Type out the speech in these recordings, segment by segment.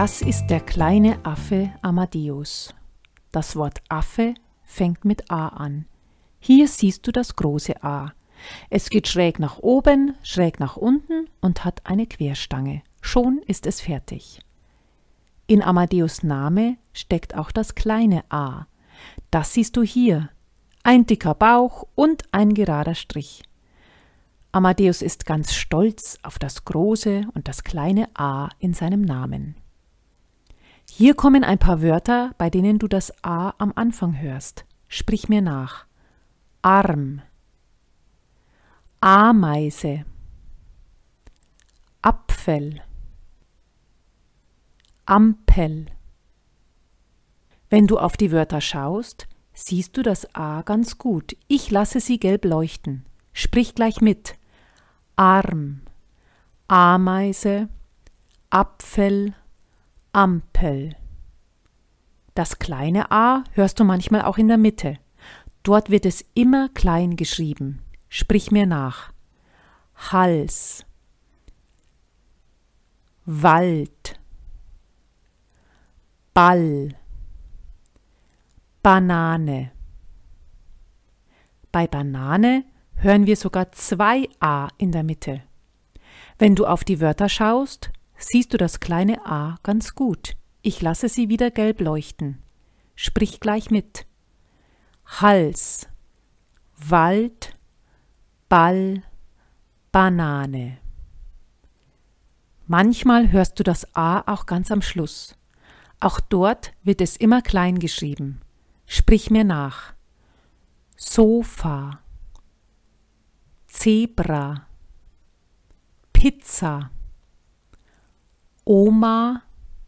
Das ist der kleine Affe Amadeus. Das Wort Affe fängt mit A an. Hier siehst du das große A. Es geht schräg nach oben, schräg nach unten und hat eine Querstange. Schon ist es fertig. In Amadeus Name steckt auch das kleine A. Das siehst du hier. Ein dicker Bauch und ein gerader Strich. Amadeus ist ganz stolz auf das große und das kleine A in seinem Namen. Hier kommen ein paar Wörter, bei denen du das A am Anfang hörst. Sprich mir nach. Arm, Ameise, Apfel, Ampel. Wenn du auf die Wörter schaust, siehst du das A ganz gut. Ich lasse sie gelb leuchten. Sprich gleich mit. Arm, Ameise, Apfel, Ampel. Das kleine A hörst du manchmal auch in der Mitte. Dort wird es immer klein geschrieben. Sprich mir nach. Hals, Wald, Ball, Banane. Bei Banane hören wir sogar 2 A in der Mitte. Wenn du auf die Wörter schaust, siehst du das kleine A ganz gut. Ich lasse sie wieder gelb leuchten. Sprich gleich mit. Hals, Wald, Ball, Banane. Manchmal hörst du das A auch ganz am Schluss. Auch dort wird es immer klein geschrieben. Sprich mir nach. Sofa, Zebra, Pizza, Oma,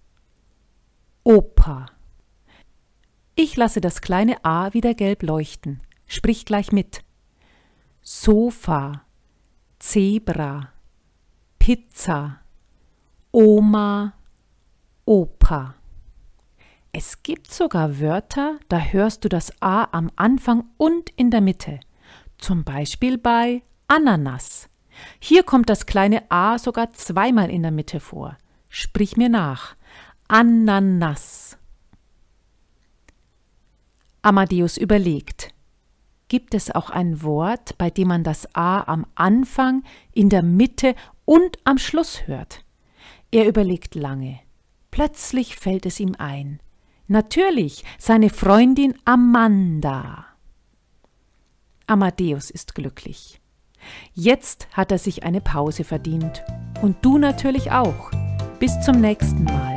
Opa. Ich lasse das kleine A wieder gelb leuchten. Sprich gleich mit. Sofa, Zebra, Pizza, Oma, Opa. Es gibt sogar Wörter, da hörst du das A am Anfang und in der Mitte. Zum Beispiel bei Ananas. Hier kommt das kleine A sogar 2-mal in der Mitte vor. Sprich mir nach. Ananas. Amadeus überlegt. Gibt es auch ein Wort, bei dem man das A am Anfang, in der Mitte und am Schluss hört? Er überlegt lange. Plötzlich fällt es ihm ein. Natürlich, seine Freundin Amanda. Amadeus ist glücklich. Jetzt hat er sich eine Pause verdient. Und du natürlich auch. Bis zum nächsten Mal.